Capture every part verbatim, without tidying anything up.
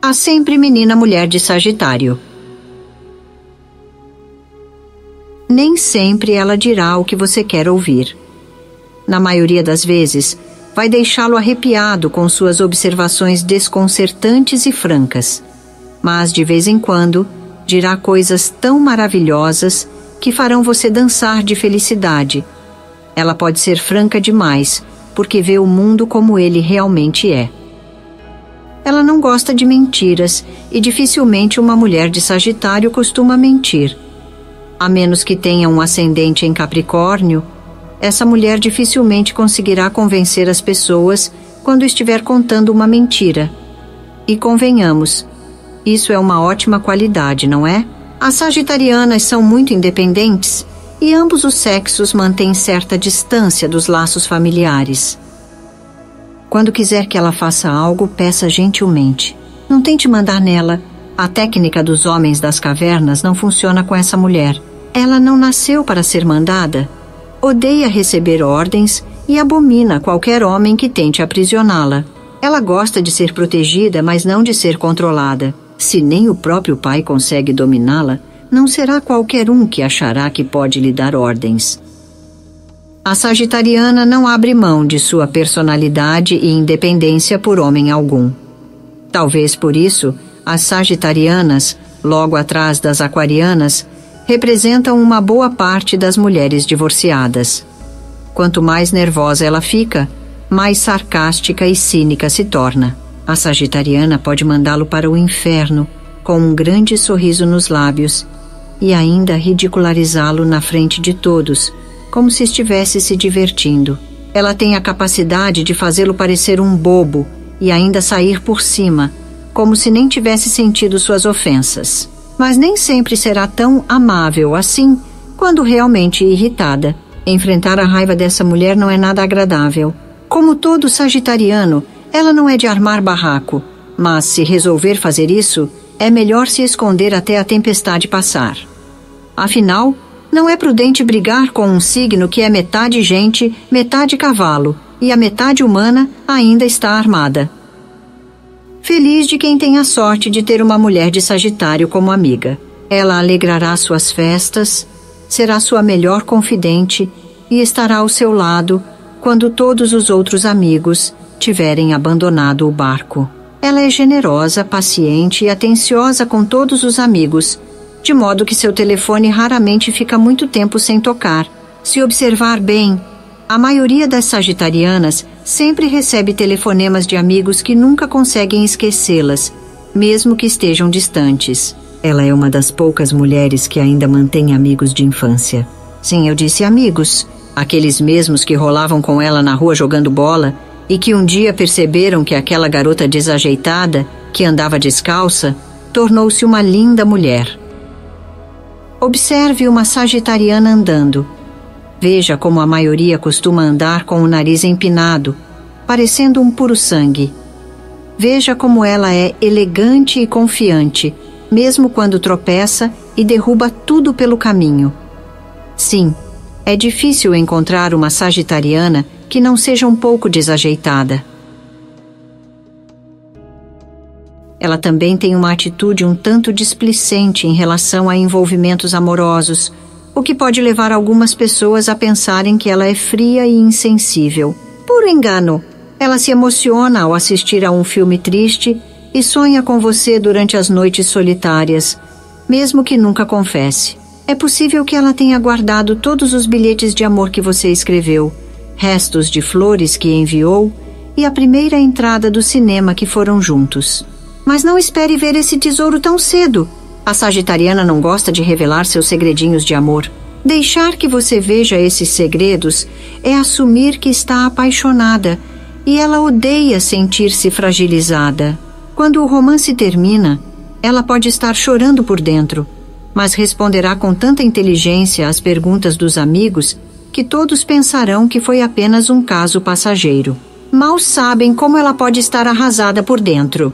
Há sempre menina mulher de Sagitário. Nem sempre ela dirá o que você quer ouvir. Na maioria das vezes, vai deixá-lo arrepiado com suas observações desconcertantes e francas. Mas, de vez em quando, dirá coisas tão maravilhosas que farão você dançar de felicidade. Ela pode ser franca demais, porque vê o mundo como ele realmente é. Ela não gosta de mentiras e dificilmente uma mulher de Sagitário costuma mentir. A menos que tenha um ascendente em Capricórnio, essa mulher dificilmente conseguirá convencer as pessoas quando estiver contando uma mentira. E convenhamos, isso é uma ótima qualidade, não é? As sagitarianas são muito independentes e ambos os sexos mantêm certa distância dos laços familiares. Quando quiser que ela faça algo, peça gentilmente. Não tente mandar nela. A técnica dos homens das cavernas não funciona com essa mulher. Ela não nasceu para ser mandada. Odeia receber ordens e abomina qualquer homem que tente aprisioná-la. Ela gosta de ser protegida, mas não de ser controlada. Se nem o próprio pai consegue dominá-la, não será qualquer um que achará que pode lhe dar ordens. A sagitariana não abre mão de sua personalidade e independência por homem algum. Talvez por isso, as sagitarianas, logo atrás das aquarianas, representam uma boa parte das mulheres divorciadas. Quanto mais nervosa ela fica, mais sarcástica e cínica se torna. A sagitariana pode mandá-lo para o inferno, com um grande sorriso nos lábios, e ainda ridicularizá-lo na frente de todos, como se estivesse se divertindo. Ela tem a capacidade de fazê-lo parecer um bobo e ainda sair por cima, como se nem tivesse sentido suas ofensas. Mas nem sempre será tão amável assim quando realmente irritada. Enfrentar a raiva dessa mulher não é nada agradável. Como todo sagitariano, ela não é de armar barraco, mas se resolver fazer isso, é melhor se esconder até a tempestade passar. Afinal, não é prudente brigar com um signo que é metade gente, metade cavalo, e a metade humana ainda está armada. Feliz de quem tem a sorte de ter uma mulher de Sagitário como amiga. Ela alegrará suas festas, será sua melhor confidente e estará ao seu lado quando todos os outros amigos tiverem abandonado o barco. Ela é generosa, paciente e atenciosa com todos os amigos, de modo que seu telefone raramente fica muito tempo sem tocar. Se observar bem, a maioria das sagitarianas sempre recebe telefonemas de amigos que nunca conseguem esquecê-las, mesmo que estejam distantes. Ela é uma das poucas mulheres que ainda mantém amigos de infância. Sim, eu disse amigos, aqueles mesmos que rolavam com ela na rua jogando bola e que um dia perceberam que aquela garota desajeitada, que andava descalça, tornou-se uma linda mulher. Observe uma sagitariana andando. Veja como a maioria costuma andar com o nariz empinado, parecendo um puro sangue. Veja como ela é elegante e confiante, mesmo quando tropeça e derruba tudo pelo caminho. Sim, é difícil encontrar uma sagitariana que não seja um pouco desajeitada. Ela também tem uma atitude um tanto displicente em relação a envolvimentos amorosos, o que pode levar algumas pessoas a pensarem que ela é fria e insensível. Por engano, ela se emociona ao assistir a um filme triste e sonha com você durante as noites solitárias, mesmo que nunca confesse. É possível que ela tenha guardado todos os bilhetes de amor que você escreveu, restos de flores que enviou e a primeira entrada do cinema que foram juntos. Mas não espere ver esse tesouro tão cedo. A sagitariana não gosta de revelar seus segredinhos de amor. Deixar que você veja esses segredos é assumir que está apaixonada, e ela odeia sentir-se fragilizada. Quando o romance termina, ela pode estar chorando por dentro, mas responderá com tanta inteligência às perguntas dos amigos que todos pensarão que foi apenas um caso passageiro. Mal sabem como ela pode estar arrasada por dentro.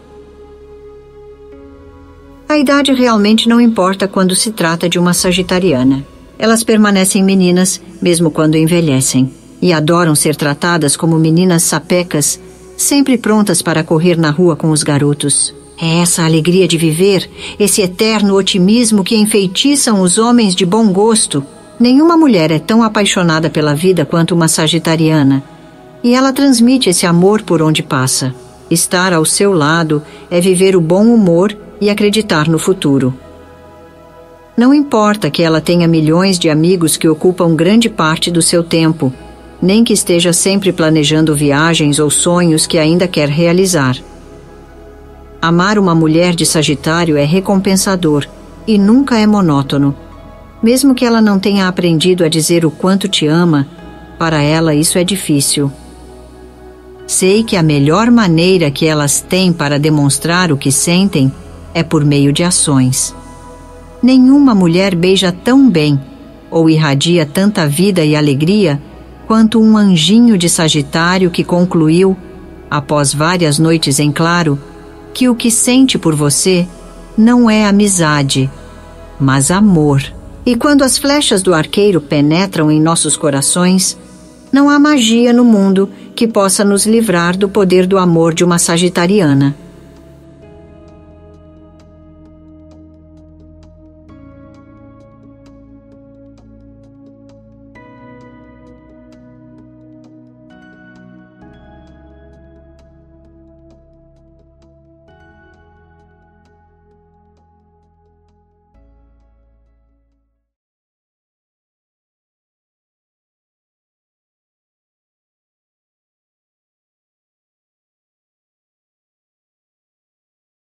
A idade realmente não importa quando se trata de uma sagitariana. Elas permanecem meninas, mesmo quando envelhecem, e adoram ser tratadas como meninas sapecas, sempre prontas para correr na rua com os garotos. É essa alegria de viver, esse eterno otimismo que enfeitiçam os homens de bom gosto. Nenhuma mulher é tão apaixonada pela vida quanto uma sagitariana. E ela transmite esse amor por onde passa. Estar ao seu lado é viver o bom humor e acreditar no futuro. Não importa que ela tenha milhões de amigos que ocupam grande parte do seu tempo, nem que esteja sempre planejando viagens ou sonhos que ainda quer realizar. Amar uma mulher de Sagitário é recompensador e nunca é monótono. Mesmo que ela não tenha aprendido a dizer o quanto te ama, para ela isso é difícil. Sei que a melhor maneira que elas têm para demonstrar o que sentem é por meio de ações. Nenhuma mulher beija tão bem ou irradia tanta vida e alegria quanto um anjinho de Sagitário que concluiu, após várias noites em claro, que o que sente por você não é amizade, mas amor. E quando as flechas do arqueiro penetram em nossos corações, não há magia no mundo que possa nos livrar do poder do amor de uma sagitariana.